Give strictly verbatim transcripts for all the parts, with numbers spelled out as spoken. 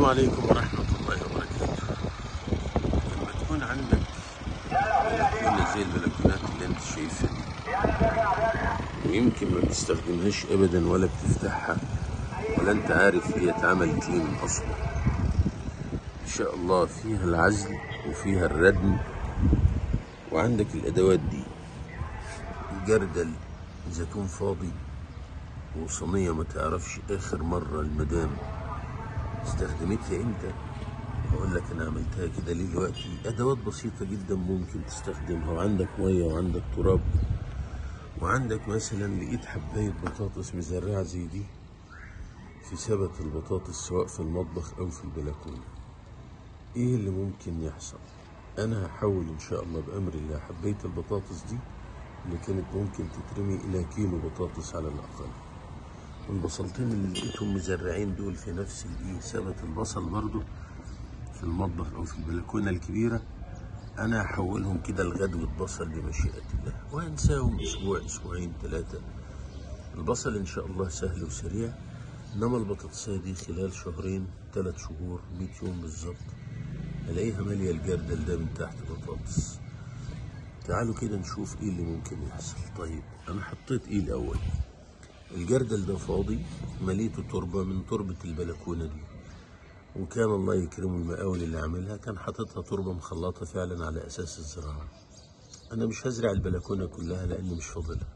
عليكم ورحمة الله وبركاته. لما تكون عندك بلكونة زي البلكونات اللي انت شايفها دي، ويمكن ما بتستخدمهاش ابدا ولا بتفتحها ولا انت عارف هي اتعملت ليه من اصلا، ان شاء الله فيها العزل وفيها الردم، وعندك الادوات دي: جردل، زيتون فاضي، وصينية ما تعرفش اخر مرة المدام استخدمتها امتى. هقول لك انا عملتها كده ليه دلوقتي. ادوات بسيطه جدا ممكن تستخدمها، وعندك ميه وعندك تراب، وعندك مثلا لقيت حبايه بطاطس مزرعه زي دي في سبت البطاطس سواء في المطبخ او في البلكونه. ايه اللي ممكن يحصل؟ انا هحول ان شاء الله بامر الله حبايه البطاطس دي اللي كانت ممكن تترمي الى كيلو بطاطس على الاقل. والبصلتين اللي لقيتهم مزرعين دول في نفس الايه سبت البصل برضو في المطبخ او في البلكونه الكبيره، انا هحولهم كده لغدوه بصل بمشيئه الله، وهنساهم اسبوع اسبوعين ثلاثه. البصل ان شاء الله سهل وسريع، انما البطاطسيه دي خلال شهرين ثلاث شهور مية يوم بالظبط الاقيها ماليه الجردل ده من تحت بطاطس. تعالوا كده نشوف ايه اللي ممكن يحصل. طيب انا حطيت ايه الاول؟ الجردل ده فاضي، مليته تربه من تربه البلكونه دي، وكان الله يكرمه المقاول اللي عاملها كان حاططها تربه مخلطه فعلا على اساس الزراعه. انا مش هزرع البلكونه كلها لاني مش فاضلها.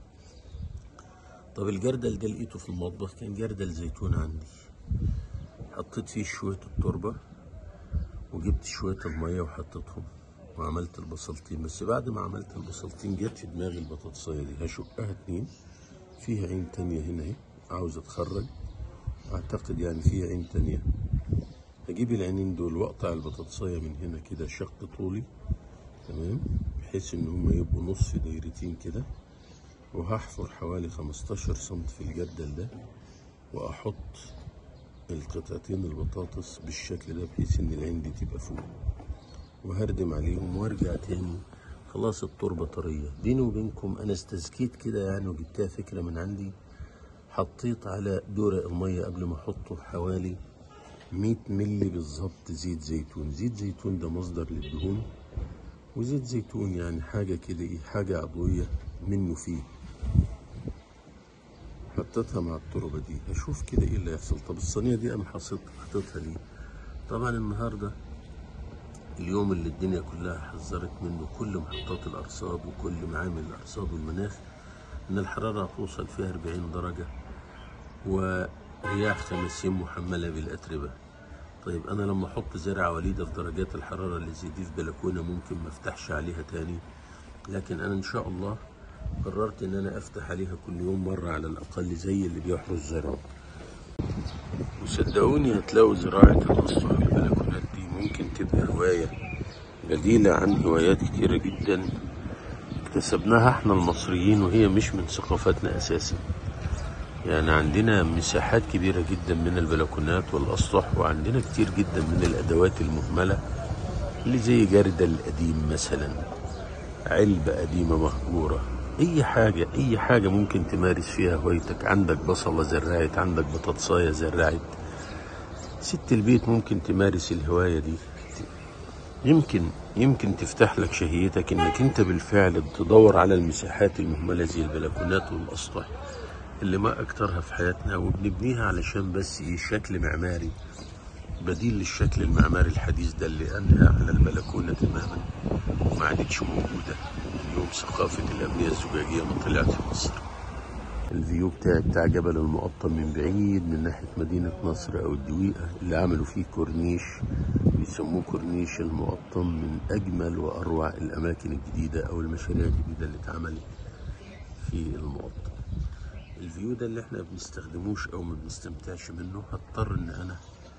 طب الجردل ده لقيته في المطبخ، كان جردل زيتون عندي، حطيت فيه شويه التربه وجبت شويه الميه وحطيتهم وعملت البصلتين. بس بعد ما عملت البصلتين جت في دماغي البطاطسيه دي هشقها اتنين، فيها عين تانيه هنا اهي عاوزه اتخرج، اعتقد يعني فيها عين تانيه. هجيب العينين دول واقطع البطاطسايه من هنا كده شق طولي، تمام، بحيث ان هم يبقوا نص دايرتين كده، وهحفر حوالي خمستاشر سم في الجردل ده، واحط القطعتين البطاطس بالشكل ده بحيث ان العين دي تبقى فوق، وهردم عليهم وارجع تاني. خلاص التربه طريه. بيني وبينكم انا استزكيت كده يعني وجبتها فكره من عندي، حطيت على دورق الميه قبل ما احطه حوالي مية مللي بالظبط زيت زيتون. زيت زيتون ده مصدر للدهون، وزيت زيتون يعني حاجة كده ايه، حاجة عضوية منه فيه. حطيتها مع التربة دي، هشوف كده ايه اللي هيحصل. طب الصينية دي انا حطيتها ليه؟ طبعا النهاردة اليوم اللي الدنيا كلها حذرت منه كل محطات الارصاد وكل معامل الارصاد والمناخ ان الحرارة هتوصل فيها أربعين درجة ورياح خمسين محملة بالأتربة. طيب انا لما احط زرعه وليده في درجات الحراره اللي زي دي في بلكونه ممكن ما افتحش عليها تاني، لكن انا ان شاء الله قررت ان انا افتح عليها كل يوم مره على الاقل زي اللي بيحرس زرع. وصدقوني هتلاقوا زراعه الاسطح في البلكونات دي ممكن تبقى هوايه بديله عن هوايات كتيره جدا اكتسبناها احنا المصريين، وهي مش من ثقافتنا اساسا. يعني عندنا مساحات كبيرة جدا من البلكونات والأسطح، وعندنا كتير جدا من الأدوات المهملة اللي زي جردل قديم مثلا، علبة قديمة مهجورة، أي حاجة أي حاجة ممكن تمارس فيها هوايتك. عندك بصلة زرعت، عندك بطاطساية زرعت، ست البيت ممكن تمارس الهواية دي. يمكن يمكن تفتح لك شهيتك انك انت بالفعل تدور على المساحات المهملة زي البلكونات والأسطح اللي ما اكترها في حياتنا، وبنبنيها علشان بس ايه، شكل معماري بديل للشكل المعماري الحديث ده اللي انهى على البلكونه تماما وما عادتش موجوده اليوم. ثقافه الابنيه الزجاجيه ما طلعت في مصر. الفيو بتاعي بتاع جبل المقطم من بعيد من ناحيه مدينه نصر او الدويقه اللي عملوا فيه كورنيش بيسموه كورنيش المقطم، من اجمل واروع الاماكن الجديده او المشاريع الجديده اللي اتعملت في المقطم. الفيو ده اللي احنا ما بنستخدموش او ما بنستمتعش منه، هضطر ان انا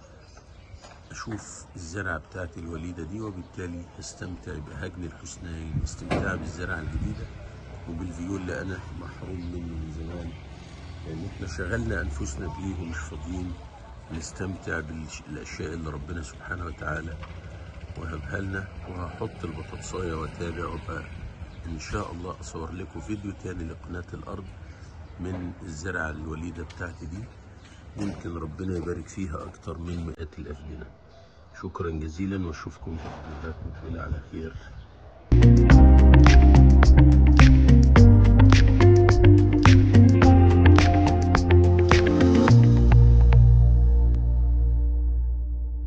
اشوف الزرعه بتاعتي الوليده دي، وبالتالي هستمتع بهجن الحسنين، استمتاع بالزرعه الجديده وبالفيو اللي انا محروم منه من زمان، لان احنا شغلنا انفسنا بايه ومش فاضيين نستمتع بالاشياء اللي ربنا سبحانه وتعالى وهبها لنا. وهحط البطاطسايه واتابع، وابقى ان شاء الله اصور لكم فيديو تاني لقناه الارض من الزرعه الوليده بتاعتي دي، ممكن ربنا يبارك فيها أكتر من مئات الأفدنة. شكرا جزيلا، واشوفكم في فيديوهات مقبلة على خير.